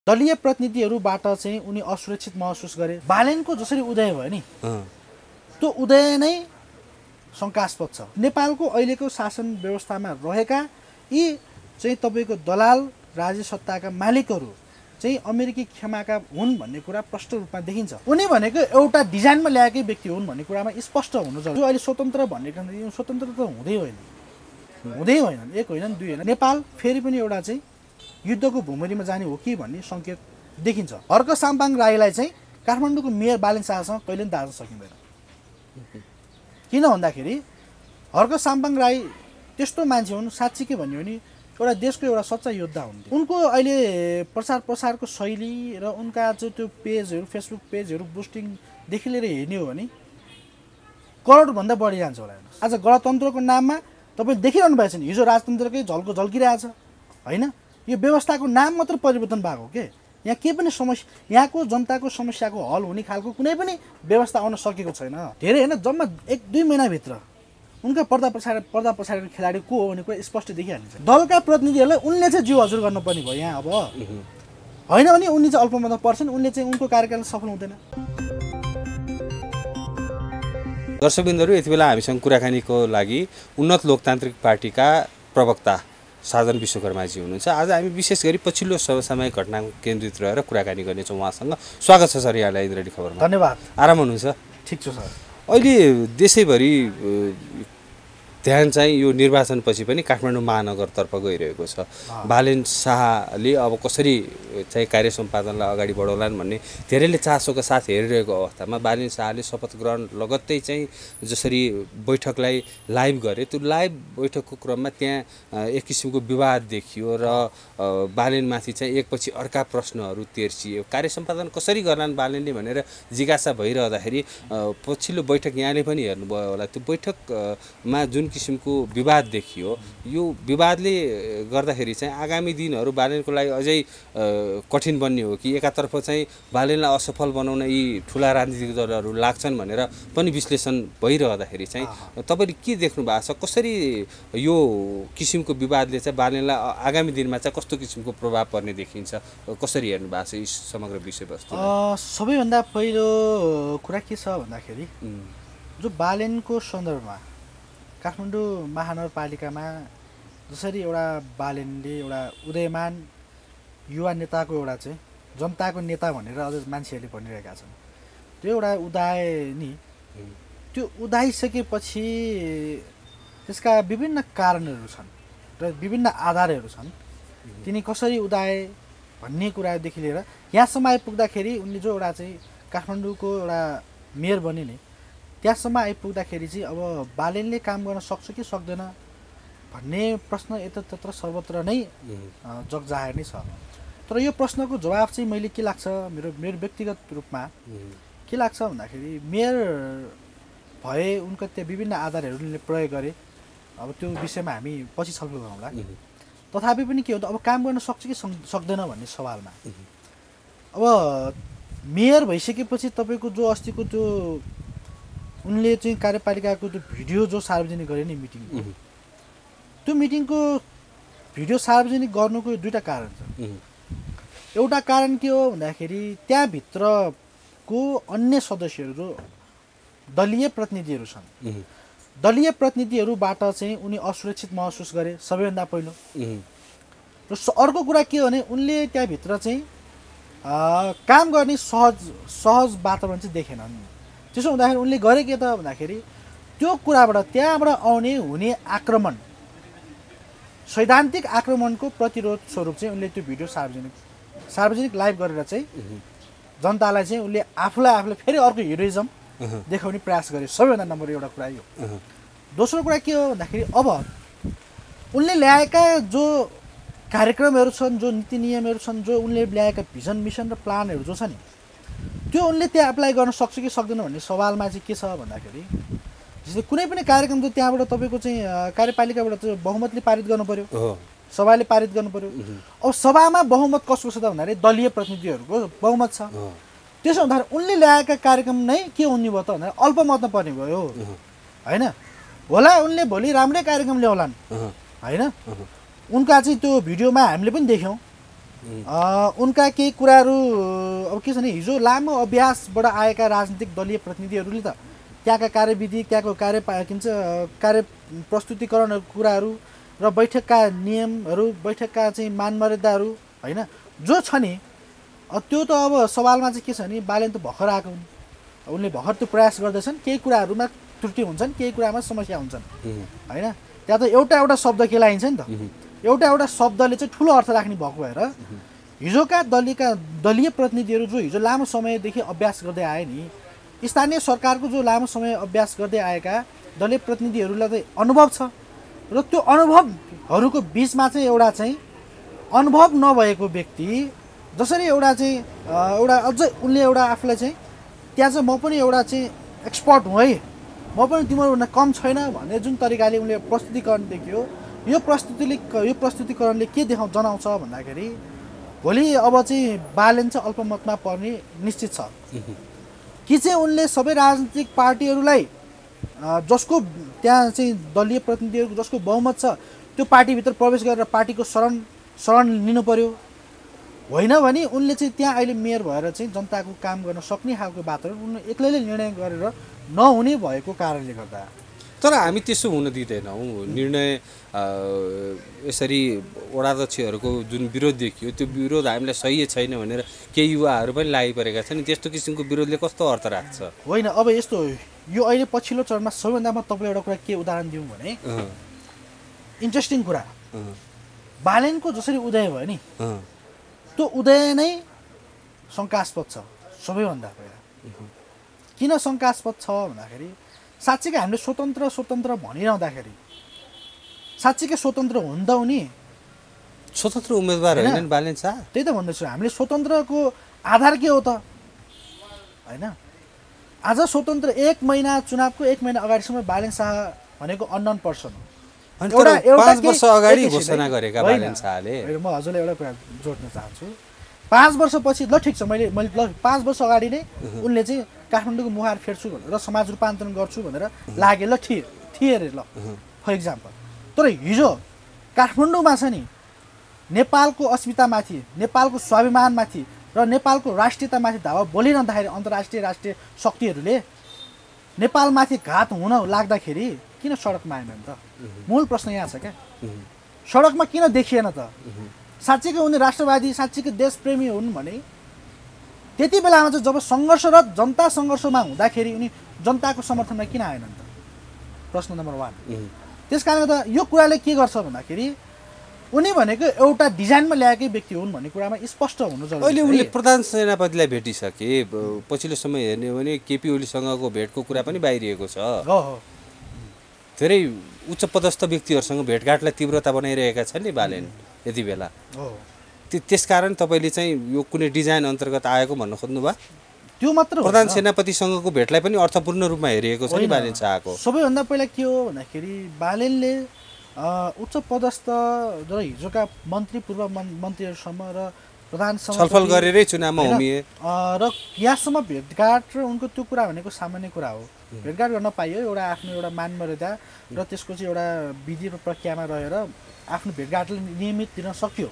दलीय प्रतिनिधिहरूबाट चाहिँ उनी असुरक्षित महसुस गरे। बालेनको जसरी उदय भयो नि त्यो उदय नै शङ्कास्पद छ। नेपालको अहिलेको शासन व्यवस्थामा रहेका यी चाहिँ तपाईँको दलाल राज्य सत्ताका मालिकहरू चाहिँ अमेरिकी क्षमाका हुन् भन्ने कुरा प्रष्ट रूपमा देखिन्छ। उनी भनेको एउटा डिजाइनमा ल्याएकै व्यक्ति हुन् भन्ने कुरामा स्पष्ट हुनु जरुरी। यो अहिले स्वतन्त्र भन्ने यो स्वतन्त्र त हुँदै होइन, एक होइन दुई होइन। नेपाल फेरि पनि एउटा चाहिँ युद्धको भूमिमा जाने हो कि भन्ने सङ्केत देखिन्छ। हर्क साम्पाङ राईलाई चाहिँ काठमाडौँको मेयर बालेन शाहसँग कहिले पनि दार्न सकिँदैन। किन भन्दाखेरि हर्क साम्पाङ राई त्यस्तो मान्छे हुन्, साँच्चीकै भन्यो भने एउटा देशको एउटा सच्चा योद्धा हुन्। उनको अहिले प्रसारको शैली र उनका चाहिँ त्यो पेजहरू, फेसबुक पेजहरू बुस्टिङदेखि लिएर हेर्ने हो भने करोडभन्दा बढी जान्छ होला। आज गणतन्त्रको नाममा तपाईँ देखिरहनु भएको छ नि, हिजो राजतन्त्रकै झल्को झल्किरहेछ होइन। यो व्यवस्थाको नाम मात्र परिवर्तन भएको के, यहाँ केही पनि समस्या, यहाँको जनताको समस्याको हल हुने खालको कुनै पनि व्यवस्था आउन सकेको छैन। धेरै होइन, जम्मा 1-2 महिनाभित्र उनका पर्दा पछाडिको खेलाडी को हो भन्ने कुरा स्पष्ट देखिहाल्छ। दलका प्रतिनिधिहरूलाई उनले चाहिँ जिउ हजुर गर्नुपर्ने भयो यहाँ। अब होइन भने उनी चाहिँ अल्पमतमा पर्छन्, उनले चाहिँ उनको कार्यकाल सफल हुँदैन। दर्शकबिन्दुहरू, यति बेला हामीसँग कुराकानीको लागि उन्नत लोकतान्त्रिक पार्टीका प्रवक्ता साधन विश्वकर्माजी हुनुहुन्छ। आज हामी विशेष गरी पछिल्लो समसामयिक घटनामा केन्द्रित रहेर कुराकानी गर्नेछौँ उहाँसँग। स्वागत छ सर यहाँलाई इन्द्रेणी खबरमा। धन्यवाद। आराम हुनुहुन्छ? ठिक छु सर। अहिले देशैभरि ध्यान चाहिँ यो निर्वाचनपछि पनि काठमाडौँ महानगरतर्फ गइरहेको छ। बालेन शाहले अब कसरी चाहिँ कार्य सम्पादनलाई अगाडि बढाउलान् भन्ने धेरैले चासोका साथ हेरिरहेको अवस्थामा बालेन शाहले शपथ ग्रहण लगत्तै चाहिँ जसरी बैठकलाई लाइभ गरे, त्यो लाइभ बैठकको क्रममा त्यहाँ एक किसिमको विवाद देखियो र बालेनमाथि चाहिँ एकपछि अर्का प्रश्नहरू तेर्सियो। कार्य सम्पादन कसरी गर्लान् बालेनले भनेर जिज्ञासा भइरहँदाखेरि पछिल्लो बैठक यहाँले पनि हेर्नुभयो होला, त्यो बैठकमा जुन किसिमको विवाद देखियो, यो विवादले गर्दाखेरि चाहिँ आगामी दिनहरू बालेनको लागि अझै कठिन बन्ने हो कि एकातर्फ चाहिँ बालेनलाई असफल बनाउन यी ठुला राजनीतिक दलहरू लाग्छन् भनेर पनि विश्लेषण भइरहँदाखेरि चाहिँ तपाईँले के देख्नु भएको छ? कसरी यो किसिमको विवादले चाहिँ बालेनलाई आगामी दिनमा चाहिँ कस्तो किसिमको प्रभाव पर्ने देखिन्छ? कसरी हेर्नु भएको छ यस समग्र विषयवस्तु? सबैभन्दा पहिलो कुरा के छ भन्दाखेरि जो बालेनको सन्दर्भमा काठमाडौँ महानगरपालिकामा जसरी एउटा बालेनले एउटा उदयमान युवा नेताको एउटा चाहिँ जनताको नेता भनेर अझ मान्छेहरूले भनिरहेका छन्, त्यो एउटा उदाय नि, त्यो उदाइसकेपछि त्यसका विभिन्न कारणहरू छन् र विभिन्न आधारहरू छन्। तिनी कसरी उदाए भन्ने कुरादेखि लिएर यहाँसम्म आइपुग्दाखेरि उनले जो एउटा चाहिँ काठमाडौँको एउटा मेयर बने नि, त्यहाँसम्म आइपुग्दाखेरि चाहिँ अब बालेनले काम गर्न सक्छ कि सक्दैन भन्ने प्रश्न यत्रतत्र सर्वत्र नै जगजाहेर नै छ। तर यो प्रश्नको जवाब चाहिँ मैले के लाग्छ, मेरो व्यक्तिगत रूपमा के लाग्छ भन्दाखेरि मेयर भए उनका त्यहाँ विभिन्न आधारहरूले प्रयोग गरे, अब त्यो विषयमा हामी पछि छलफल गरौँला। तथापि पनि के हो त, अब काम गर्न सक्छ कि सक्दैन भन्ने सवालमा अब मेयर भइसकेपछि तपाईँको जो अस्तिको त्यो उनले चाहिँ कार्यपालिकाको त्यो भिडियो जो सार्वजनिक गरे नि मिटिङ, त्यो मिटिङको भिडियो सार्वजनिक गर्नुको दुईवटा कारण छ। एउटा कारण के हो भन्दाखेरि त्यहाँभित्रको अन्य सदस्यहरू जो दलीय प्रतिनिधिहरू छन्, दलीय प्रतिनिधिहरूबाट चाहिँ उनी असुरक्षित महसुस गरे सबैभन्दा पहिलो। र अर्को कुरा के हो भने उनले त्यहाँभित्र चाहिँ काम गर्ने सहज वातावरण चाहिँ देखेनन्। त्यसो हुँदाखेरि उनले गरे के त भन्दाखेरि त्यो कुराबाट त्यहाँबाट आउने हुने आक्रमण, सैद्धान्तिक आक्रमणको प्रतिरोध स्वरूप चाहिँ उनले त्यो भिडियो सार्वजनिक लाइभ गरेर चाहिँ जनतालाई चाहिँ उनले आफूलाई फेरि अर्को हिरोइजम देखाउने प्रयास गरे। सबैभन्दा नम्बर एउटा कुरा यो। दोस्रो कुरा के हो भन्दाखेरि अब उनले ल्याएका जो कार्यक्रमहरू छन्, जो नीति नियमहरू छन्, जो उनले ल्याएका भिजन मिसन र प्लानहरू जो छ नि, त्यो उनले त्यहाँ एप्लाई गर्न सक्छ कि सक्दैन भन्ने सवालमा चाहिँ के छ भन्दाखेरि जस्तै कुनै पनि कार्यक्रम त त्यहाँबाट तपाईँको चाहिँ कार्यपालिकाबाट चाहिँ बहुमतले पारित गर्नु पर्यो, सभाले पारित गर्नु पर्यो। अब सभामा बहुमत कसको छ त भन्दाखेरि दलीय प्रतिनिधिहरूको बहुमत छ। त्यसो हुँदाखेरि उनले ल्याएका कार्यक्रम नै के हुने भयो त भन्दा अल्पमतमा पर्ने भयो होइन। होला उनले भोलि राम्रै कार्यक्रम ल्याउलान् होइन, उनका चाहिँ त्यो भिडियोमा हामीले पनि देख्यौँ उनका केही कुराहरू अब के छ भने हिजो लामो अभ्यासबाट आएका राजनीतिक दलीय प्रतिनिधिहरूले त त्यहाँका कार्यविधि त्यहाँको कार्य प्रस्तुतिकरण कुराहरू र बैठकका नियमहरू बैठकका चाहिँ मानमर्यादाहरू होइन जो छ नि त्यो त अब सवालमा चाहिँ के छ भने बालेन त भर्खर आएको हुन् उनले भर्खर त्यो प्रयास गर्दैछन् केही कुराहरूमा त्रुटि हुन्छन् केही कुरामा समस्या हुन्छन् होइन त्यहाँ त एउटा शब्द केलाइन्छ नि त एउटा शब्दले चाहिँ ठुलो अर्थ राख्ने भएको भएर हिजोका दलीय प्रतिनिधिहरू जो हिजो लामो समयदेखि अभ्यास गर्दै आए नि स्थानीय सरकारको जो लामो समय अभ्यास गर्दै आएका दलीय प्रतिनिधिहरूलाई चाहिँ अनुभव छ र त्यो अनुभवहरूको बिचमा चाहिँ एउटा चाहिँ अनुभव नभएको व्यक्ति जसरी एउटा चाहिँ एउटा अझै उनले एउटा आफूलाई चाहिँ त्यहाँ चाहिँ म पनि एउटा चाहिँ एक्सपर्ट हुँ है म पनि तिमीहरूभन्दा कम छैन भन्ने जुन तरिकाले उनले प्रस्तुतिकरण देखियो यो प्रस्तुतिकरणले के जनाउँछ भन्दाखेरि भोलि अब चाहिँ बालेन चाहिँ अल्पमतमा पर्ने निश्चित छ कि चाहिँ उनले सबै राजनीतिक पार्टीहरूलाई जसको त्यहाँ चाहिँ दलीय प्रतिनिधिहरूको जसको बहुमत छ त्यो पार्टीभित्र प्रवेश गरेर पार्टीको शरण लिनु पर्यो होइन भने उनले चाहिँ त्यहाँ अहिले मेयर भएर चाहिँ जनताको काम गर्न सक्ने खालको बातहरू उनले एक्लैले निर्णय गरेर नहुने भएको कारणले गर्दा तर हामी त्यसो हुन दिँदैनौँ निर्णय यसरी वडाध्यक्षहरूको जुन विरोध देखियो त्यो विरोध हामीलाई सही छैन भनेर केही युवाहरू पनि लागिपरेका छन् त्यस्तो किसिमको विरोधले कस्तो अर्थ राख्छ होइन अब यस्तो यो अहिले पछिल्लो चरणमा सबैभन्दा म तपाईँलाई एउटा कुरा के उदाहरण दिउँ भने इन्ट्रेस्टिङ कुरा बालेनको जसरी उदय भयो नि त्यो उदय नै शङ्कास्पद छ सबैभन्दा पहिला किन शङ्कास्पद छ भन्दाखेरि साँच्चीकै हामीले स्वतन्त्र भनिरहँदाखेरि साँच्चीकै स्वतन्त्र हुन् त उनी स्वतन्त्र उम्मेदवार होइन बालेन शाह त्यही त भन्दैछु हामीले स्वतन्त्रको आधार के हो त होइन आज स्वतन्त्र 1 महिना चुनावको 1 महिना अगाडिसम्म बालेन शाह भनेको अननोन पर्सन हो 5 वर्ष अगाडि घोषणा गरेका बालेन शाहले म हजुरलाई एउटा कुरा जोड्न चाहन्छु 5 वर्षपछि ल ठिक छ मैले ल 5 वर्ष अगाडि नै उनले चाहिँ काठमाडौँको मुहार फेर्छु भनेर समाज रूपान्तरण गर्छु भनेर लागे ल थिए अरे ल फर इक्जाम्पल तर हिजो काठमाडौँमा छ नि नेपालको अस्मितामाथि नेपालको स्वाभिमानमाथि र नेपालको राष्ट्रियतामाथि धावा बोलिरहँदाखेरि अन्तर्राष्ट्रिय राष्ट्रिय शक्तिहरूले नेपालमाथि घात हुन लाग्दाखेरि किन सडकमा आएन त मूल प्रश्न यहाँ छ क्या सडकमा किन देखिएन त साँच्चीकै उनी राष्ट्रवादी साँच्चीकै देशप्रेमी हुन् भने त्यति बेलामा चाहिँ जब सङ्घर्षरत जनता सङ्घर्षमा हुँदाखेरि उनी जनताको समर्थनमा किन आएनन् त प्रश्न नम्बर 1 त्यस कारणले गर्दा यो कुराले के गर्छ भन्दाखेरि उनी भनेको एउटा डिजाइनमा ल्याएकै व्यक्ति हुन् भन्ने कुरामा स्पष्ट हुनु जरुरी अहिले उनले प्रधान सेनापतिलाई भेटिसके पछिल्लो समय हेर्ने हो भने केपी ओलीसँगको भेटको कुरा पनि बाहिरिएको छ धेरै उच्च पदस्थ व्यक्तिहरूसँग भेटघाटलाई तीव्रता बनाइरहेका छन् नि बालेन यति बेला त्यसकारण तपाईँले चाहिँ यो कुनै डिजाइन अन्तर्गत आएको भन्न खोज्नुभयो त्यो मात्र प्रधान सेनापतिसँगको भेटलाई पनि अर्थपूर्ण रूपमा हेरिएको छ नि बालेन शाहको सबैभन्दा पहिला के हो भन्दाखेरि बालेनले उच्च पदस्थ र हिजोका मन्त्री पूर्व मन्त्रीहरूसम्म र प्रधानसँग छलफल गरेरै चुनावमा उभिए र यहाँसम्म भेटघाट र उनको त्यो कुरा भनेको सामान्य कुरा हो भेटघाट गर्न पाइयो एउटा आफ्नो एउटा मानमर्यादा र त्यसको चाहिँ एउटा विधि र प्रक्रियामा रहेर आफ्नो भेटघाटले नियमित दिन सक्यो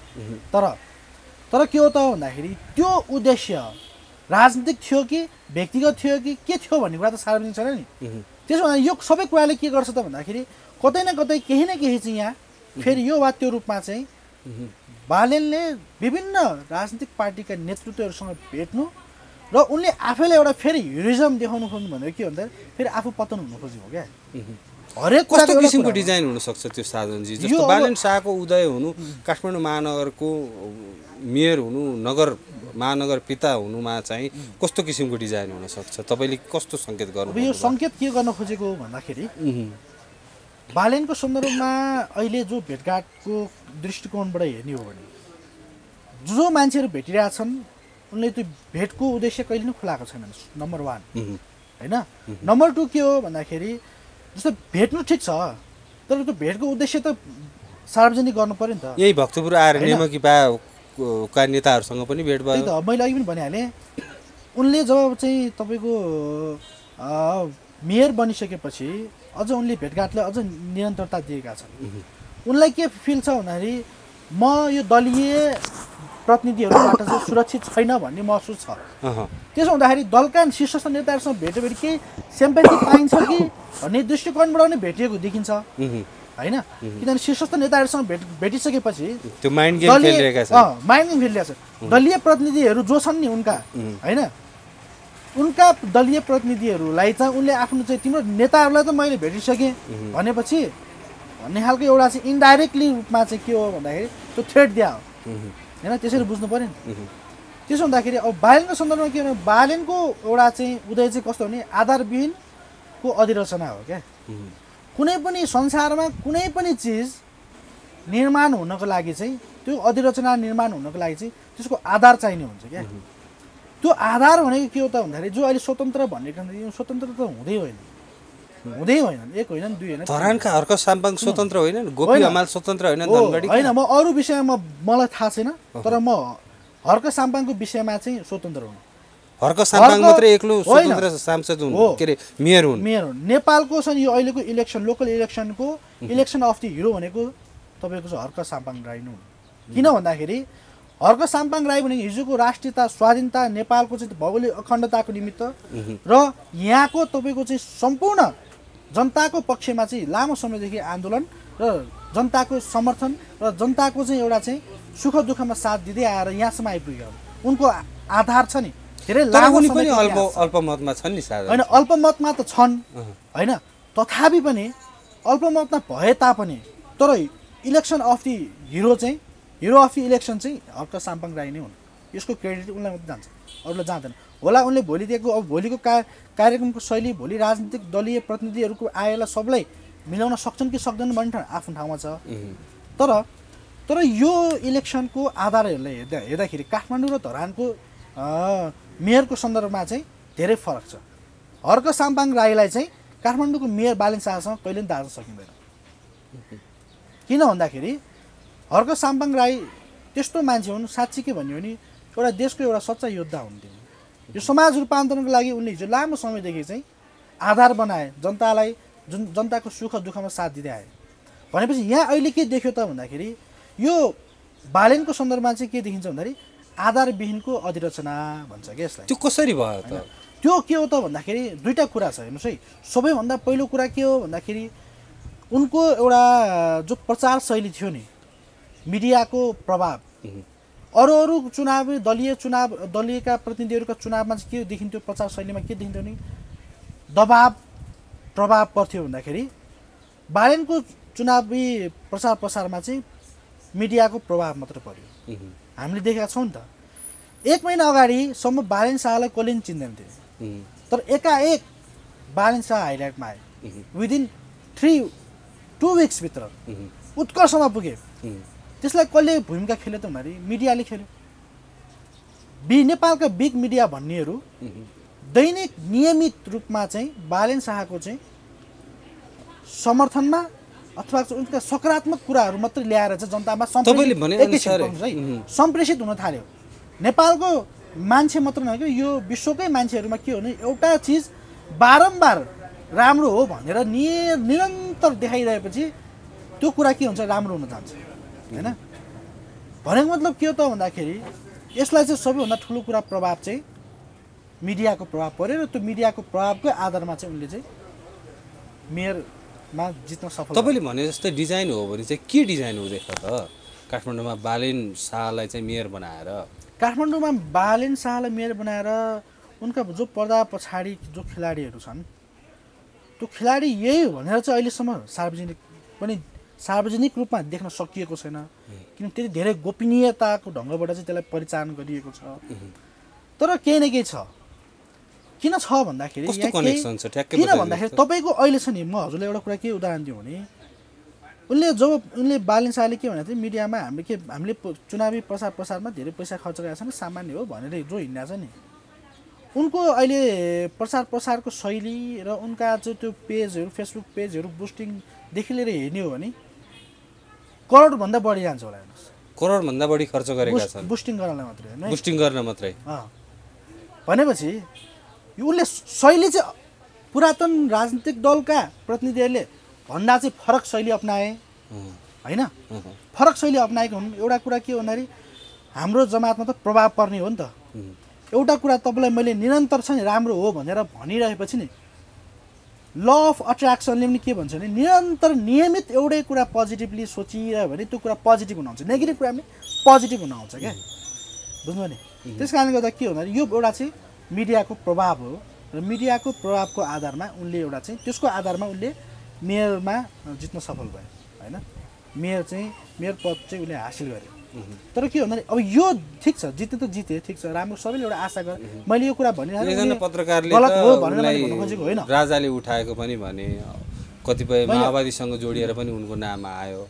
तर के हो त भन्दाखेरि त्यो उद्देश्य राजनीतिक थियो कि व्यक्तिगत थियो कि के थियो भन्ने कुरा त सार्वजनिक छैन नि त्यसो भन्दा यो सबै कुराले के गर्छ त भन्दाखेरि कतै न कतै केही न केही चाहिँ यहाँ फेरि यो वा त्यो रूपमा चाहिँ बालेनले विभिन्न राजनीतिक पार्टीका नेतृत्वहरूसँग भेट्नु र उनले आफैले एउटा फेरि हिरोइजम देखाउनु खोज्नु भनेको के भन्दा फेरि आफू पतन हुनु खोजेको क्या हरेक कस्तो किसिमको डिजाइन हुनसक्छ त्यो साधनजी जस्तो बालेन शाहको उदय हुनु काठमाडौँ महानगरको मेयर हुनु महानगर पिता हुनुमा चाहिँ कस्तो किसिमको डिजाइन हुनसक्छ तपाईँले कस्तो सङ्केत गर्नु यो सङ्केत के गर्न खोजेको भन्दाखेरि बालेनको सन्दर्भमा अहिले जो भेटघाटको दृष्टिकोणबाट हेर्ने हो भने जो मान्छेहरू भेटिरहेछन् उनले त्यो भेटको उद्देश्य कहिले पनि खुलाएको छैन नम्बर 1 होइन नम्बर 2 के हो भन्दाखेरि जस्तो भेट्नु ठिक छ तर त्यो भेटको उद्देश्य त सार्वजनिक गर्नु पर्यो नि त यही भक्तपुर आएर नेमकी का नेताहरूसँग पनि भेट भयो त मैले अघि पनि भनिहालेँ उनले जब चाहिँ तपाईँको मेयर बनिसकेपछि अझ उनले भेटघाटलाई अझ निरन्तरता दिएका छन् उनलाई के फिल छ भन्दाखेरि म यो दलीय प्रतिनिधिहरूबाट चाहिँ सुरक्षित छैन भन्ने महसुस छ। त्यसो हुँदाखेरि दलका शीर्षस्थ नेताहरूसँग भेट्यो भने के सिम्पेथी पाइन्छ कि भन्ने दृष्टिकोणबाट पनि भेटिएको देखिन्छ होइन। किनभने शीर्षस्थ नेताहरूसँग भेटिसकेपछि त्यो माइन्ड गेम खेलिरहेका छन्। माइन्ड गेम खेलिरहेका छन्। दलीय प्रतिनिधिहरू जो छन् नि उनका होइन, उनका दलीय प्रतिनिधिहरूलाई चाहिँ उनले आफ्नो चाहिँ तिम्रो नेताहरूलाई त मैले भेटिसकेँ भनेपछि भन्ने खालको एउटा चाहिँ इन्डाइरेक्टली रूपमा चाहिँ के हो भन्दाखेरि त्यो थ्रेट दिया हो होइन। त्यसरी बुझ्नु पऱ्यो नि। त्यसो हुँदाखेरि अब बालेनको सन्दर्भमा के भने बालेनको एउटा चाहिँ उदय चाहिँ कस्तो भने आधारविहीनको अधिरचना हो क्या। कुनै पनि संसारमा कुनै पनि चिज निर्माण हुनको लागि चाहिँ त्यो अधिरचना निर्माण हुनको लागि चाहिँ त्यसको आधार चाहिने हुन्छ क्या। त्यो आधार भनेको के हो त भन्दाखेरि जो अहिले स्वतन्त्र भनेको स्वतन्त्र त हुँदै होइन, एक होइन दुई होइन। धरानका हर्क साम्पाङ स्वतन्त्र होइनन्, गोपी हमाल स्वतन्त्र होइनन्, धनगढी होइन। म अरू विषयमा मलाई थाहा छैन, तर म हर्क साम्पाङको विषयमा चाहिँ स्वतन्त्र हुनु। हर्क साम्पाङ मात्रै एक्लो स्वतन्त्र सांसद हुन् के अरे मेयर हुन्। नेपालको छ नि यो अहिलेको इलेक्सन लोकल इलेक्सनको इलेक्सन अफ द हिरो भनेको तपाईँको चाहिँ हर्क साम्पाङ राई नै हुन्। किन भन्दाखेरि हर्क साम्पाङ राई भनेको हिजोको राष्ट्रियता स्वाधीनता नेपालको चाहिँ भौगोलिक अखण्डताको निमित्त र यहाँको तपाईँको चाहिँ सम्पूर्ण जनताको पक्षमा चाहिँ लामो समयदेखि आन्दोलन र जनताको समर्थन र जनताको चाहिँ एउटा चाहिँ सुख दुःखमा साथ दिँदै आएर यहाँसम्म आइपुग्यो। उनको आधार छ नि धेरै लामो पनि अल्पमतमा छन् नि साथै होइन। अल्पमतमा त छन् होइन, तथापि पनि अल्पमतमा भए तापनि तर इलेक्सन अफ दि हिरो चाहिँ हिरो अफ दि इलेक्सन चाहिँ हर्क साम्पाङ राई नै हुन्। यसको क्रेडिट उनलाई मात्रै जान्छ, अरूलाई जाँदैन होला। उनले भोलि दिएको अब भोलिको कार्यक्रमको शैली भोलि राजनीतिक दलीय प्रतिनिधिहरूको आएला सबलाई मिलाउन सक्छन् कि सक्दैनन् भन्ने आफ्नो ठाउँमा छ। तर यो इलेक्सनको आधारहरूलाई हेर्दाखेरि काठमाडौँ र धरानको मेयरको सन्दर्भमा चाहिँ धेरै फरक छ। हर्क साम्पाङ राईलाई चाहिँ काठमाडौँको मेयर बालेन शाहसँग कहिले पनि दार्न सकिँदैन। किन भन्दाखेरि हर्क साम्पाङ राई त्यस्तो मान्छे हुन्, साँच्ची के भन्यो भने एउटा देशको एउटा सच्चा योद्धा हुन्थ्यो। यो समाज रूपान्तरणको लागि उनले हिजो लामो समयदेखि चाहिँ आधार बनाए, जनतालाई जनताको सुख दुःखमा साथ दिँदै आए। भनेपछि यहाँ अहिले के देख्यो त भन्दाखेरि यो बालेनको सन्दर्भमा चाहिँ के देखिन्छ भन्दाखेरि आधारविहीनको अधिरचना भन्छ क्या यसलाई। त्यो कसरी भयो त? त्यो के हो त भन्दाखेरि दुईवटा कुरा छ हेर्नुहोस् है। सबैभन्दा पहिलो कुरा के हो भन्दाखेरि उनको एउटा जो प्रचार शैली थियो नि, मिडियाको प्रभाव, अरू चुनावी दलीयका प्रतिनिधिहरूका चुनावमा चाहिँ के देखिन्थ्यो, प्रचार शैलीमा के देखिन्थ्यो भने दबाब प्रभाव पर्थ्यो भन्दाखेरि बालेनको चुनावी प्रचार प्रसारमा चाहिँ मिडियाको प्रभाव मात्र पर्यो। हामीले देखेका छौँ नि त। 1 महिना अगाडिसम्म बालेन शाहलाई कसले पनि चिन्दैन थियो, तर एकाएक बालेन शाह हाइलाइटमा आए। विदिन 2 विक्सभित्र उत्कर्षमा पुगे। त्यसलाई कसले भूमिका खेल्यो त भन्दाखेरि मिडियाले खेल्यो। नेपालका बिग मिडिया भन्नेहरू दैनिक नियमित रूपमा चाहिँ बालेन शाहको चाहिँ समर्थनमा अथवा उनका सकारात्मक कुराहरू मात्रै ल्याएर चाहिँ जनतामा सम्प्रेषित हुन थाल्यो। नेपालको मान्छे मात्र नभएको यो विश्वकै मान्छेहरूमा के हो भने एउटा चिज बारम्बार राम्रो हो भनेर निरन्तर देखाइरहेपछि त्यो कुरा के हुन्छ, राम्रो हुन जान्छ होइन। भनेको मतलब के हो त भन्दाखेरि यसलाई चाहिँ सबैभन्दा ठुलो कुरा प्रभाव चाहिँ मिडियाको प्रभाव पर्यो र त्यो मिडियाको प्रभावकै आधारमा चाहिँ उनले चाहिँ मेयरमा जित्न सफल। तपाईँले भने जस्तै डिजाइन हो भने चाहिँ के डिजाइन हुँदैछ त काठमाडौँमा बालेन शाहलाई चाहिँ मेयर बनाएर? काठमाडौँमा बालेन शाहलाई मेयर बनाएर उनका जो पर्दा पछाडि जो खेलाडीहरू छन् त्यो खेलाडी यही भनेर चाहिँ अहिलेसम्म सार्वजनिक रूपमा देख्न सकिएको छैन। किन त्यति धेरै गोपनीयताको ढङ्गबाट चाहिँ त्यसलाई परिचालन गरिएको छ। तर केही न केही छ। किन छ भन्दाखेरि तपाईँको अहिले छ नि, म हजुरलाई एउटा कुरा के उदाहरण दिउँ भने उनले बालेन शाहले के भनेको थियो मिडियामा हामीले चुनावी प्रसारमा धेरै पैसा खर्च गरेका छन्, सामान्य हो भनेर जो हिँड्दा छ नि, उनको अहिले प्रसारको शैली र उनका चाहिँ त्यो पेजहरू फेसबुक पेजहरू बुस्टिङदेखि लिएर हेर्ने हो भने करोडभन्दा बढी जान्छ होला। हेर्नुहोस्, करोडभन्दा बढी खर्च गरेका छन् बुस्टिङ गर्न मात्रै। भनेपछि उनले शैली चाहिँ पुरातन राजनीतिक दलका प्रतिनिधिहरूले भन्दा चाहिँ फरक शैली अप्नाए होइन। फरक शैली अप्नाएको हुन्। एउटा कुरा के हो भन्दाखेरि हाम्रो जमातमा त प्रभाव पर्ने हो नि त। एउटा कुरा तपाईँलाई मैले निरन्तर छ नि राम्रो हो भनेर भनिरहेपछि नि ल अफ अट्र्याक्सनले पनि के भन्छ भने निरन्तर नियमित एउटै कुरा पोजिटिभली सोचिरह्यो भने त्यो कुरा पोजिटिभ हुन आउँछ, नेगेटिभ कुरा पनि पोजिटिभ हुन आउँछ क्या, बुझ्नु नि। त्यस कारणले गर्दा के हो भने यो एउटा चाहिँ मिडियाको प्रभाव हो र मिडियाको प्रभावको आधारमा उनले एउटा चाहिँ त्यसको आधारमा उनले मेयरमा जित्न सफल भए होइन। मेयर पद चाहिँ उसले हासिल गरे। तर के भन्दा अब यो ठिक छ, जित्ने त जिते, ठिक छ, राम्रो, सबैले एउटा आशा गरे। मैले यो कुरा भनिरहेको पत्रकारले गलत हो भनेर मैले भन्न खोजेको होइन। राजाले उठाएको पनि भने कतिपय माओवादीसँग जोडिएर पनि उनको नाम आयो।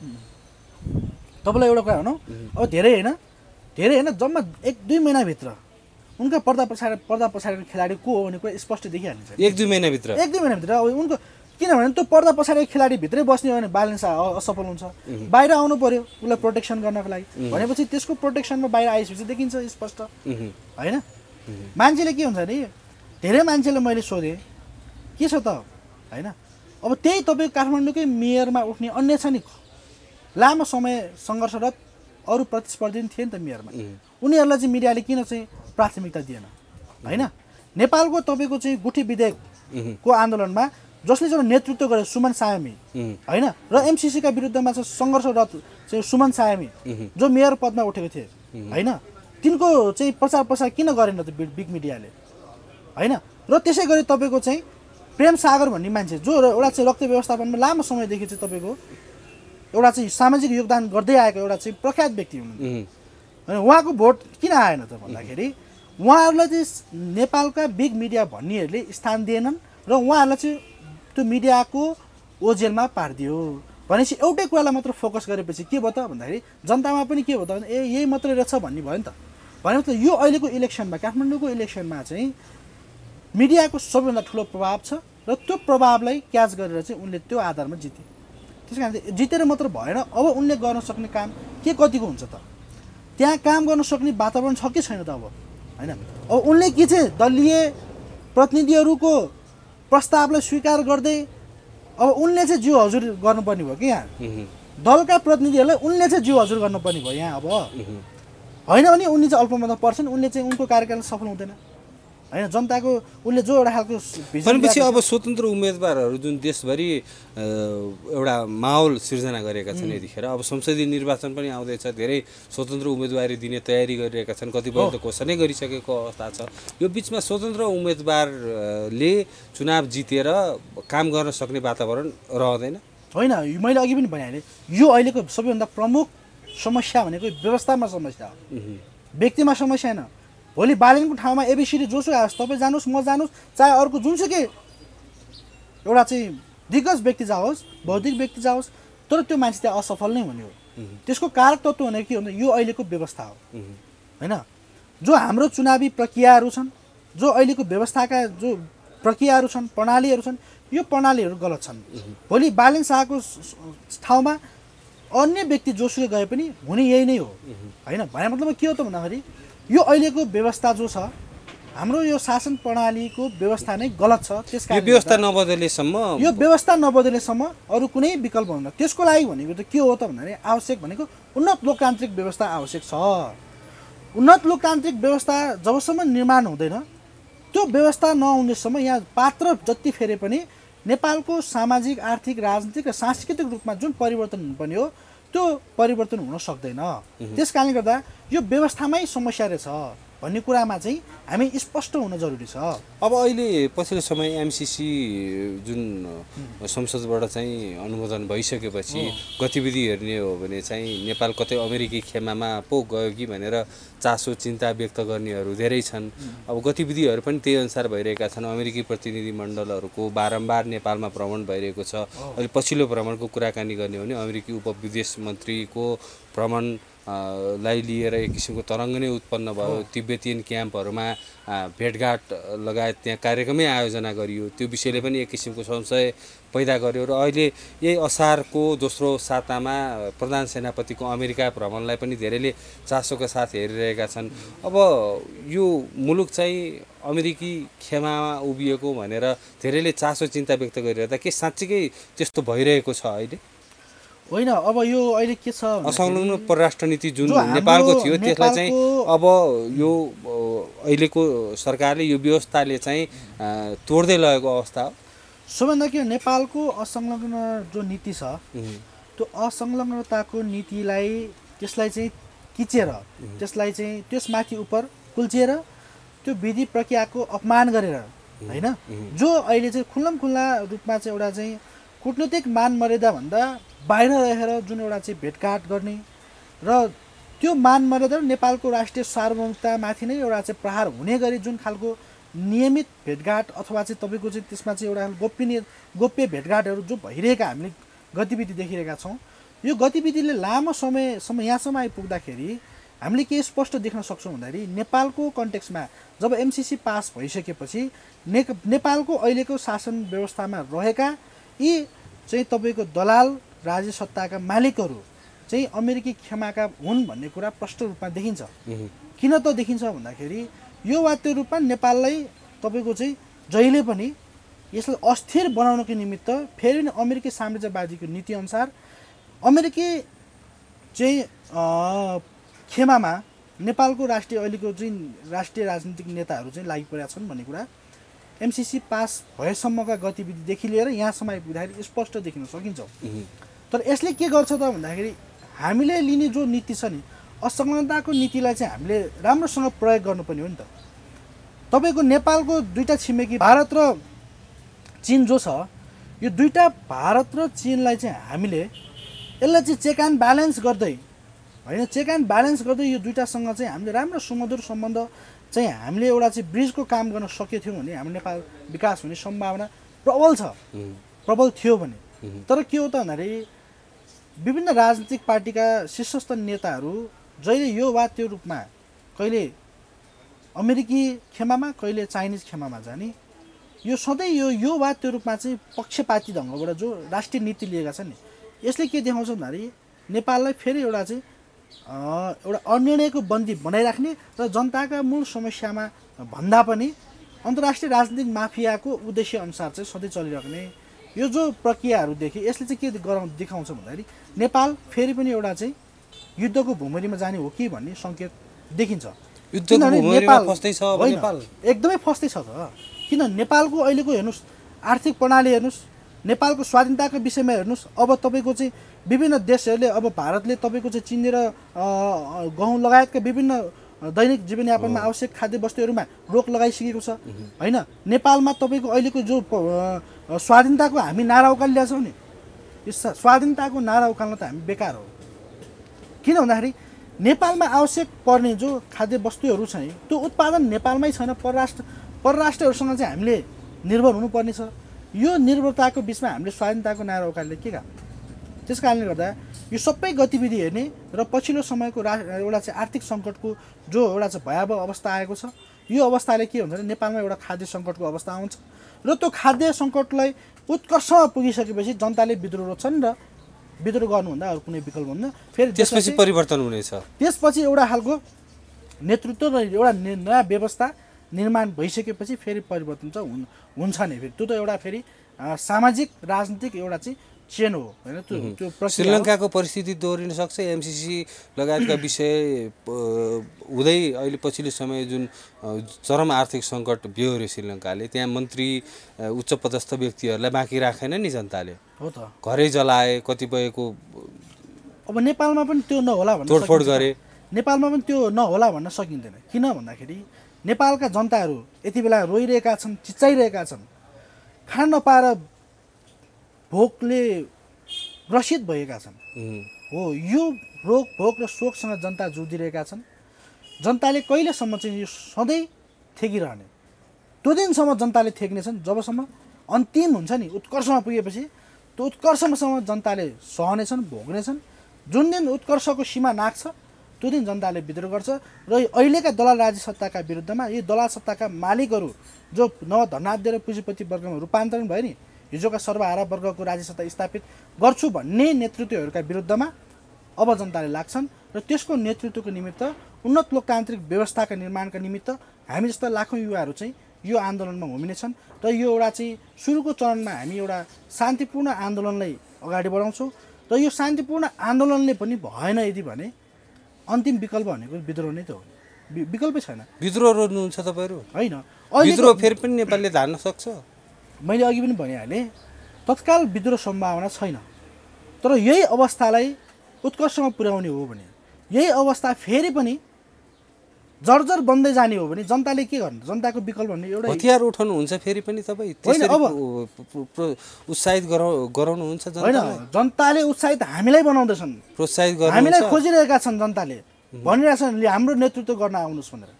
तपाईँलाई एउटा कुरा भनौँ, अब धेरै होइन, जम्मा 1-2 महिनाभित्र उनका पर्दा पछाडिको खेलाडी को हो भन्ने कुरा स्पष्ट देखिहालिन्छ। 1-2 महिनाभित्र अब उनको किनभने त्यो पर्दा पछाडिको खेलाडी भित्रै बस्ने हो भने बालन शाह असफल हुन्छ, बाहिर आउनु पर्यो उसलाई प्रोटेक्सन गर्नको लागि। भनेपछि त्यसको प्रोटेक्सनमा बाहिर आएपछि देखिन्छ स्पष्ट होइन। मान्छेले के हुन्छ भने धेरै मान्छेले मैले सोधेँ के छ त होइन, अब त्यही तपाईँ काठमाडौँकै मेयरमा उठ्ने अन्य छ नि लामो समय सङ्घर्षरत अरू प्रतिस्पर्धी थिए नि त मेयरमा, उनीहरूलाई चाहिँ मिडियाले किन चाहिँ प्राथमिकता दिएन होइन। नेपालको तपाईँको चाहिँ गुठी विधेयकको आन्दोलनमा जसले चाहिँ नेतृत्व गरे सुमन सायमी होइन र एमसिसीका विरुद्धमा चाहिँ सङ्घर्षरत चाहिँ सुमन सायमी जो मेयर पदमा उठेको थिए होइन, तिनको चाहिँ प्रचार किन गरेन त बिग मिडियाले होइन। र त्यसै गरी तपाईँको चाहिँ प्रेम सागर भन्ने मान्छे जो एउटा चाहिँ रक्त व्यवस्थापनमा लामो समयदेखि चाहिँ तपाईँको एउटा चाहिँ सामाजिक योगदान गर्दै आएको एउटा चाहिँ प्रख्यात व्यक्ति हुनुहुन्छ होइन। उहाँको भोट किन आएन त भन्दाखेरि उहाँहरूलाई चाहिँ नेपालका बिग मिडिया भन्नेहरूले स्थान दिएनन् र उहाँहरूलाई चाहिँ त्यो मिडियाको ओझेलमा पारिदियो। भनेपछि एउटै कुरालाई मात्र फोकस गरेपछि के भयो त भन्दाखेरि जनतामा पनि के भयो त भने यही मात्रै रहेछ भन्ने भयो नि त। भनेपछि यो अहिलेको इलेक्सनमा काठमाडौँको इलेक्सनमा चाहिँ मिडियाको सबैभन्दा ठुलो प्रभाव छ र त्यो प्रभावलाई क्याच गरेर चाहिँ उनले त्यो आधारमा जिते। त्यस कारण जितेर मात्र भएन, अब उनले गर्न सक्ने काम के कतिको हुन्छ त, त्यहाँ काम गर्न सक्ने वातावरण छ कि छैन त अब होइन। अब उनले के चाहिँ दलीय प्रतिनिधिहरूको प्रस्तावलाई स्वीकार गर्दै अब उनले चाहिँ जिउ हजुर गर्नुपर्ने भयो कि यहाँ दलका प्रतिनिधिहरूलाई उनले चाहिँ जिउ हजुर गर्नुपर्ने भयो यहाँ। अब होइन भने उनले चाहिँ अल्पमतमा पर्छन्, उनले चाहिँ उनको कार्यकाल सफल हुँदैन होइन। जनताको उनले जो एउटा खालको भनेपछि अब स्वतन्त्र उम्मेदवारहरू जुन देशभरि एउटा माहौल सिर्जना गरेका छन् यतिखेर, अब संसदीय निर्वाचन पनि आउँदैछ, धेरै स्वतन्त्र उम्मेदवारी दिने तयारी गरिरहेका छन्, कतिपय त घोषणै गरिसकेको अवस्था छ। यो बिचमा स्वतन्त्र उम्मेदवारले चुनाव जितेर काम गर्न सक्ने वातावरण रहँदैन होइन। मैले अघि पनि भनिहालेँ यो अहिलेको सबैभन्दा प्रमुख समस्या भनेको व्यवस्थामा समस्या हो, व्यक्तिमा समस्या होइन। भोलि बालनको ठाउँमा एबिसिडी जोसुकै आओस्, तपाईँ जानुहोस्, म जानुहोस्, चाहे अर्को जुनसुकै एउटा चाहिँ दिग्गज व्यक्ति जाओस्, बौद्धिक व्यक्ति जाओस्, तर त्यो मान्छे त्यहाँ असफल नै हुने हो। त्यसको कारक तत्त्व भनेको के भन्दा यो अहिलेको व्यवस्था हो होइन। जो हाम्रो चुनावी प्रक्रियाहरू छन्, जो अहिलेको व्यवस्थाका जो प्रक्रियाहरू छन्, प्रणालीहरू छन्, यो प्रणालीहरू गलत छन्। भोलि बालन शाहको ठाउँमा अन्य व्यक्ति जोसुकै गए पनि हुने यही नै हो होइन। भने मतलब के हो त भन्दाखेरि यो अहिलेको व्यवस्था जो छ हाम्रो यो शासन प्रणालीको व्यवस्था नै गलत छ। त्यसकारण यो व्यवस्था नबदलेसम्म अरू कुनै विकल्प हुँदैन। त्यसको लागि भनेको त के हो त भन्दाखेरि आवश्यक भनेको उन्नत लोकतान्त्रिक व्यवस्था आवश्यक छ। उन्नत लोकतान्त्रिक व्यवस्था जबसम्म निर्माण हुँदैन, त्यो व्यवस्था नहुनेसम्म यहाँ पात्र जति फेरे पनि नेपालको सामाजिक, आर्थिक, राजनीतिक र सांस्कृतिक रूपमा जुन परिवर्तन हुनुपर्ने हो त्यो परिवर्तन हुन सक्दैन। त्यस कारणले गर्दा यो व्यवस्थामै समस्या रहेछ भन्ने कुरामा चाहिँ हामी स्पष्ट हुन जरुरी छ। अब अहिले पछिल्लो समय एमसिसी जुन संसदबाट चाहिँ अनुमोदन भइसकेपछि गतिविधि हेर्ने हो भने चाहिँ नेपाल कतै अमेरिकी खेमामा पो गयो कि भनेर चासो चिन्ता व्यक्त गर्नेहरू धेरै छन्। अब गतिविधिहरू पनि त्यही अनुसार भइरहेका छन्। अमेरिकी प्रतिनिधि मण्डलहरूको बारम्बार नेपालमा भ्रमण भइरहेको छ। अहिले पछिल्लो भ्रमणको कुराकानी गर्ने हो भने अमेरिकी उपविदेश मन्त्रीको भ्रमण लाई लिएर एक किसिमको तरङ्ग नै उत्पन्न भयो। तिब्बतियन क्याम्पहरूमा भेटघाट लगायत त्यहाँ कार्यक्रमै आयोजना गरियो। त्यो विषयले पनि एक किसिमको संशय पैदा गर्यो र अहिले यही असारको दोस्रो सातामा प्रधान सेनापतिको अमेरिका भ्रमणलाई पनि धेरैले चासोका साथ हेरिरहेका छन्। अब यो मुलुक चाहिँ अमेरिकी खेमामा उभिएको भनेर धेरैले चासो चिन्ता व्यक्त गरिरहेका, के साँच्चीकै त्यस्तो भइरहेको छ अहिले? होइन अब यो अहिले के छ असंलग्न परराष्ट्र नीति जुन नेपालको थियो त्यसलाई चाहिँ अब यो अहिलेको सरकारले यो व्यवस्थाले चाहिँ तोड्दै लगेको अवस्था हो। सबभन्दा के नेपालको असंलग्न जो नीति छ त्यो असंलग्नताको नीतिलाई त्यसलाई चाहिँ किचेर त्यसलाई चाहिँ त्यसमाथि उप कुल्चिएर त्यो विधि प्रक्रियाको अपमान गरेर हैन जो अहिले चाहिँ खुल्ला रूपमा चाहिँ एउटा चाहिँ कूटनीतिक मान मर्यादा भन्दा बाहिर रहेर जुन एउटा चाहिँ भेटघाट गर्ने र त्यो मान मर्यादा नेपालको राष्ट्रिय सार्वभौमिकतामाथि नै एउटा चाहिँ प्रहार हुने गरी जुन खालको नियमित भेटघाट अथवा चाहिँ तपाईँको चाहिँ त्यसमा चाहिँ एउटा गोप्य भेटघाटहरू जो भइरहेका हामीले गतिविधि देखिरहेका छौँ यो गतिविधिले लामो समयसम्म यहाँसम्म आइपुग्दाखेरि हामीले के स्पष्ट देख्न सक्छौँ भन्दाखेरि नेपालको कन्टेक्स्टमा जब एमसिसी पास भइसकेपछि नेपालको अहिलेको शासन व्यवस्थामा रहेका यी चाहिँ तपाईँको दलाल राज्य सत्ताका मालिकहरू चाहिँ अमेरिकी क्षमाका हुन् भन्ने कुरा प्रष्ट रूपमा देखिन्छ। किन त देखिन्छ भन्दाखेरि यो वा त्यो रूपमा नेपाललाई तपाईँको चाहिँ जहिले पनि यसलाई अस्थिर बनाउनको निमित्त फेरि पनि अमेरिकी साम्राज्यवादीको नीतिअनुसार अमेरिकी चाहिँ खेमामा नेपालको अहिलेको चाहिँ राष्ट्रिय राजनीतिक नेताहरू चाहिँ लागिपरेका छन् भन्ने कुरा एमसिसी पास भएसम्मका गतिविधिदेखि लिएर यहाँसम्म आइपुग्दाखेरि स्पष्ट देखिन सकिन्छ। तर यसले के गर्छ त भन्दाखेरि हामीले लिने जो नीति छ नि असंलग्नताको नीतिलाई चाहिँ हामीले राम्रोसँग प्रयोग गर्नुपर्ने हो नि त। तपाईँको नेपालको दुईटा छिमेकी भारत र चीन जो छ यो दुईटा भारत र चीनलाई चाहिँ हामीले यसलाई चाहिँ चेक एन्ड ब्यालेन्स गर्दै होइन चेक एन्ड ब्यालेन्स गर्दै यो दुईटासँग चाहिँ हामीले राम्रो सुमधुर सम्बन्ध चाहिँ हामीले एउटा चाहिँ ब्रिजको काम गर्न सकेको थियौँ भने हाम्रो नेपाल विकास हुने सम्भावना प्रबल थियो भने। तर के हो त भन्दाखेरि विभिन्न राजनीतिक पार्टीका शीर्षस्थ नेताहरू जहिले यो वा त्यो रूपमा कहिले अमेरिकी खेमामा कहिले चाइनिज खेमामा जाने यो सधैँ यो वा त्यो रूपमा चाहिँ पक्षपाती ढङ्गबाट जो राष्ट्रिय नीति लिएका छन् नि यसले के देखाउँछ भन्दाखेरि नेपाललाई फेरि एउटा चाहिँ एउटा अनिर्णयको बन्दी बनाइराख्ने र जनताका मूल समस्यामा भन्दा पनि अन्तर्राष्ट्रिय राजनीतिक माफियाको उद्देश्य अनुसार चाहिँ सधैँ चलिराख्ने यो जो प्रक्रियाहरूदेखि यसले चाहिँ के देखाउँछ भन्दाखेरि नेपाल फेरि पनि एउटा चाहिँ युद्धको भूमिमा जाने हो कि भन्ने सङ्केत देखिन्छ। एकदमै फस्दै छ त। किन नेपालको अहिलेको हेर्नुहोस् आर्थिक प्रणाली हेर्नुहोस् नेपालको स्वाधीनताको विषयमा हेर्नुहोस् अब तपाईँको चाहिँ विभिन्न देशहरूले अब भारतले तपाईँको चाहिँ चिनी र गहुँ लगायतका विभिन्न दैनिक जीवनयापनमा आवश्यक खाद्य वस्तुहरूमा रोक लगाइसकेको छ होइन। नेपालमा तपाईँको अहिलेको जो स्वाधीनताको हामी नारा उकालिरहेका छौँ नि यो स्वाधीनताको नारा उकाल्न त हामी बेकार हो। किन भन्दाखेरि नेपालमा आवश्यक पर्ने जो खाद्य वस्तुहरू छ त्यो उत्पादन नेपालमै छैन परराष्ट्रहरूसँग चाहिँ हामीले निर्भर हुनुपर्ने छ। यो निर्भरताको बिचमा हामीले स्वाधीनताको नारा उकाल्ने के काम। त्यस कारणले गर्दा यो सबै गतिविधि हेर्ने र पछिल्लो समयको एउटा चाहिँ आर्थिक सङ्कटको जो एउटा चाहिँ भयावह अवस्था आएको छ यो अवस्थाले के हुन्छ भने नेपालमा एउटा खाद्य सङ्कटको अवस्था आउँछ र त्यो खाद्य सङ्कटलाई उत्कर्षमा पुगिसकेपछि जनताले विद्रोह रोज्छन् र विद्रोह गर्नुभन्दा अरू कुनै विकल्प हुँदैन। फेरि त्यसपछि परिवर्तन हुनेछ। त्यसपछि एउटा खालको नेतृत्व र एउटा नयाँ व्यवस्था निर्माण भइसकेपछि फेरि परिवर्तन चाहिँ हुन्छ नै। फेरि त्यो त एउटा फेरि सामाजिक राजनीतिक एउटा चाहिँ चेन हो होइन। त्यो श्रीलङ्काको परिस्थिति दोहोरिन सक्छ। एमसिसी लगायतका विषय हुँदै अहिले पछिल्लो समय जुन चरम आर्थिक सङ्कट बेहोर्यो श्रीलङ्काले त्यहाँ मन्त्री उच्च पदस्थ व्यक्तिहरूलाई बाँकी राखेन नि जनताले हो त घरै जलाए कतिपयको। अब नेपालमा पनि त्यो नहोला भन्न तोडफोड गरे। नेपालमा पनि त्यो नहोला भन्न सकिँदैन। किन भन्दाखेरि नेपालका जनताहरू यति बेला रोइरहेका छन् चिच्चाइरहेका छन् खान नपाएर भोकले ग्रसित भएका छन् हो। यो रोग भोक र शोकसँग जनता जुझिरहेका छन्। जनताले कहिलेसम्म चाहिँ यो सधैँ थेकिरहने त्यो दिनसम्म जनताले थेक्नेछन् जबसम्म अन्तिम हुन्छ नि उत्कर्षमा पुगेपछि त्यो उत्कर्षसम्म जनताले सहनेछन् भोग्नेछन्। जुन दिन उत्कर्षको सीमा नाग्छ त्यो दिन जनताले विद्रोह गर्छ र अहिलेका दलाल राज्य सत्ताका विरुद्धमा यी दलाल सत्ताका मालिकहरू जो नवधनाढ्य र पुँजीपति वर्गमा रूपान्तरण भयो नि हिजोका सर्वहारा वर्गको राज्य सत्ता स्थापित गर्छु भन्ने नेतृत्वहरूका विरुद्धमा अब जनताले लाग्छन् र त्यसको नेतृत्वको निमित्त उन्नत लोकतान्त्रिक व्यवस्थाका निर्माणका निमित्त हामी जस्ता लाखौँ युवाहरू चाहिँ यो आन्दोलनमा घुमिनेछन् र यो एउटा चाहिँ सुरुको चरणमा हामी एउटा शान्तिपूर्ण आन्दोलनलाई अगाडि बढाउँछौँ र यो शान्तिपूर्ण आन्दोलनले पनि भएन यदि भने अन्तिम विकल्प भनेको विद्रोह नै त हो। विकल्पै छैन। विद्रोह रोज्नुहुन्छ तपाईँहरू? होइन, विद्रोह फेरि पनि नेपालले धान्न सक्छ। मैले अघि पनि भनिहालेँ, तत्काल विद्रोह सम्भावना छैन। तर यही अवस्थालाई उत्कर्षमा पुर्याउने हो भने, यही अवस्था फेरि पनि जर्जर बन्दै जाने हो भने जनताले के गर्नु? जनताको विकल्प भन्ने एउटा हतियार उठाउनुहुन्छ फेरि पनि तपाईँ? होइन, अब उत्साहित गराउनुहुन्छ होइन, जनताले उत्साहित हामीलाई बनाउँदैछन्, प्रोत्साहित गर्नु हामीलाई खोजिरहेका छन्। जनताले भनिरहेका छन् हाम्रो नेतृत्व गर्न आउनुहोस् भनेर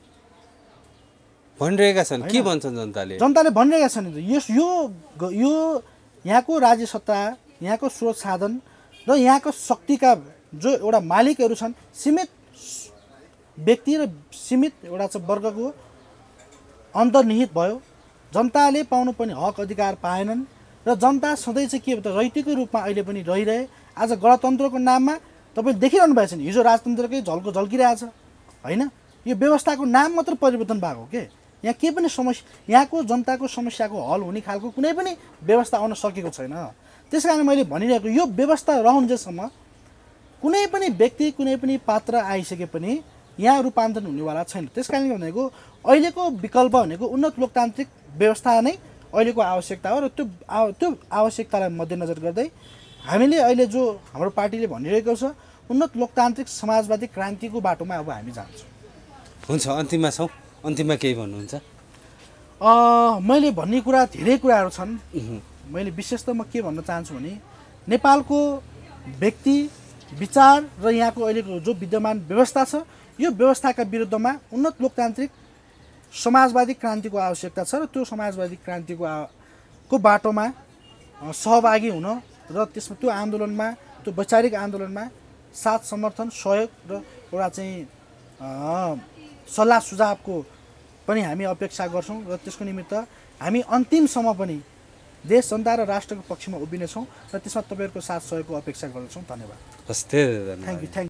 भनिरहेका छन्। के भन्छन् जनताले? जनताले भनिरहेका छन् यो यहाँको राज्य सत्ता, यहाँको स्रोत साधन र यहाँको शक्तिका जो एउटा मालिकहरू छन्, सीमित व्यक्ति र सीमित एउटा चाहिँ वर्गको अन्तर्निहित भयो। जनताले पाउनुपर्ने हक अधिकार पाएनन् र जनता सधैँ चाहिँ के भन्छ, रैतिकै रूपमा अहिले पनि रहिरहे। आज गणतन्त्रको नाममा तपाईँले देखिरहनु भएको छ नि, हिजो राजतन्त्रकै झल्को झल्किरहेछ होइन। यो व्यवस्थाको नाम मात्र परिवर्तन भएको के, यहाँ केही पनि समस्या, यहाँको जनताको समस्याको हल हुने खालको कुनै पनि व्यवस्था आउन सकेको छैन। त्यस कारण मैले भनिरहेको यो व्यवस्था रहन्जेसम्म कुनै पनि व्यक्ति, कुनै पनि पात्र आइसके पनि यहाँ रूपान्तरण हुनेवाला छैन। त्यस कारणले भनेको अहिलेको विकल्प भनेको उन्नत लोकतान्त्रिक व्यवस्था नै अहिलेको आवश्यकता हो। र त्यो आवश्यकतालाई मध्यनजर गर्दै हामीले अहिले जो हाम्रो पार्टीले भनिरहेको छ, उन्नत लोकतान्त्रिक समाजवादी क्रान्तिको बाटोमा अब हामी जान्छौँ। हुन्छ, अन्तिममा छौँ, अन्तिममा केही भन्नुहुन्छ? मैले भन्ने कुरा धेरै कुराहरू छन्। मैले विशेष त म के भन्न चाहन्छु भने नेपालको व्यक्ति विचार र यहाँको अहिलेको जो विद्यमान व्यवस्था छ, यो व्यवस्थाका विरुद्धमा उन्नत लोकतान्त्रिक समाजवादी क्रान्तिको आवश्यकता छ। र त्यो समाजवादी क्रान्तिको बाटोमा सहभागी हुन र त्यसमा त्यो आन्दोलनमा, त्यो वैचारिक आन्दोलनमा साथ समर्थन, सहयोग र एउटा चाहिँ सल्लाह सुझावको पनि हामी अपेक्षा गर्छौँ। र त्यसको निमित्त हामी अन्तिमसम्म पनि देश, जनता र राष्ट्रको पक्षमा उभिनेछौँ र त्यसमा तपाईँहरूको साथ सहयोगको अपेक्षा गर्दछौँ। धन्यवाद। हस्, धेरै धन्यवाद। Thank you.